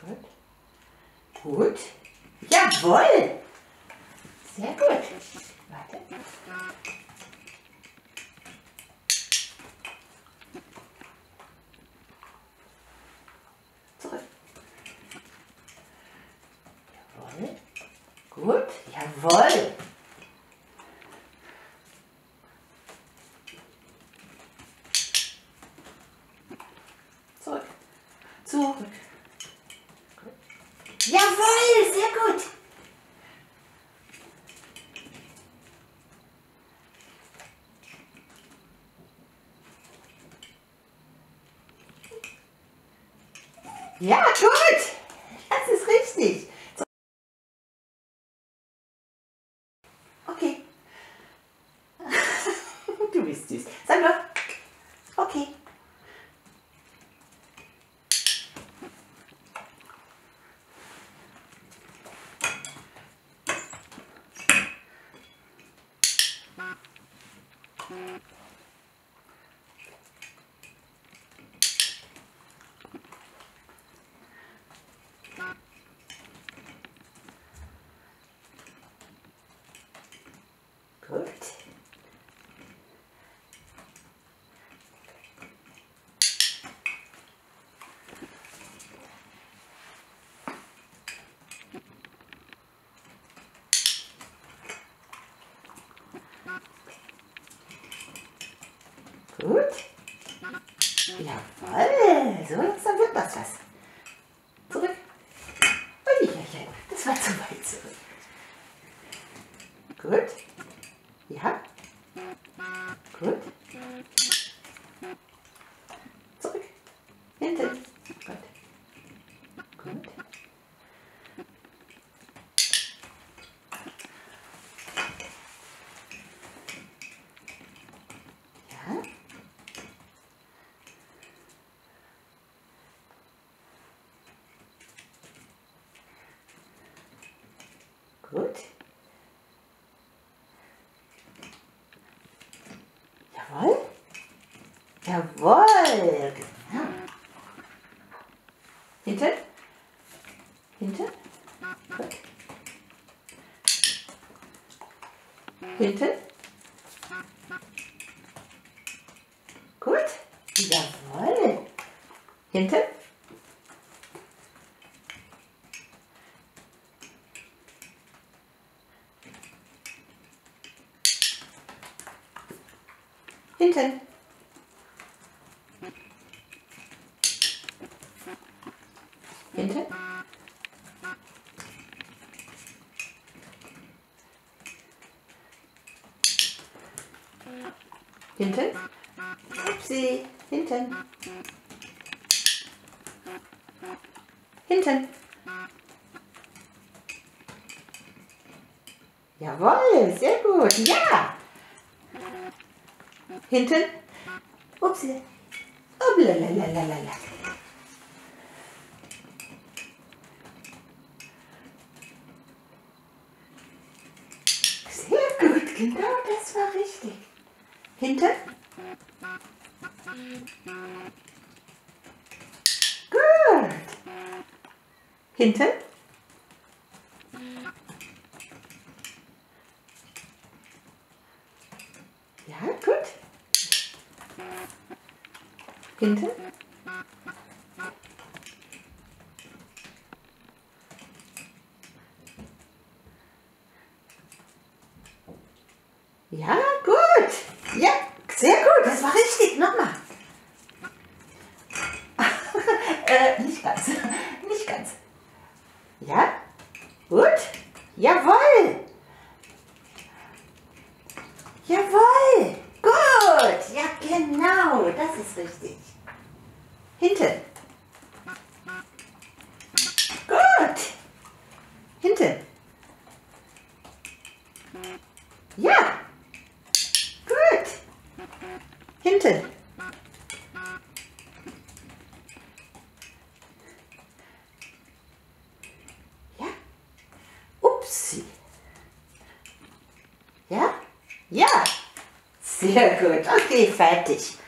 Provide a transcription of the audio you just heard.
Gut. Gut. Jawohl. Sehr gut. Warte. Zurück. Jawohl. Gut. Jawohl. Zurück. Zurück. Gut. Jawohl. Sehr gut. Ja, gut. Das ist richtig. So. Okay. Du bist süß. Sag doch. Okay. Gut. Gut. Jawohl. So langsam wird das was. Zurück. Uiuiui, das war zu weit zurück. Gut. Ja. Gut. Zurück. Hinten. Gut. Gut. Ja. Gut. Jawohl. Jawohl. Genau. Hinten. Hinten. Gut. Hinten. Gut. Jawohl. Hinten. Hinten. Hinten. Hinten. Upsi. Hinten. Hinten. Jawohl, sehr gut. Ja. Hinten. Upsi. Oblalalala. Sehr gut, genau das war richtig. Hinten. Gut. Hinten. Ja, gut. Hinten. Ja, gut. Ja, sehr gut. Das war richtig. Nochmal. Nicht ganz. Nicht ganz. Ja, gut. Jawohl. Jawohl. Gut. Ja, genau. Das ist richtig. Hinten. Gut. Hinten. Ja. Gut. Hinten. Ja. Upsi. Ja? Ja. Sehr gut. Okay, fertig.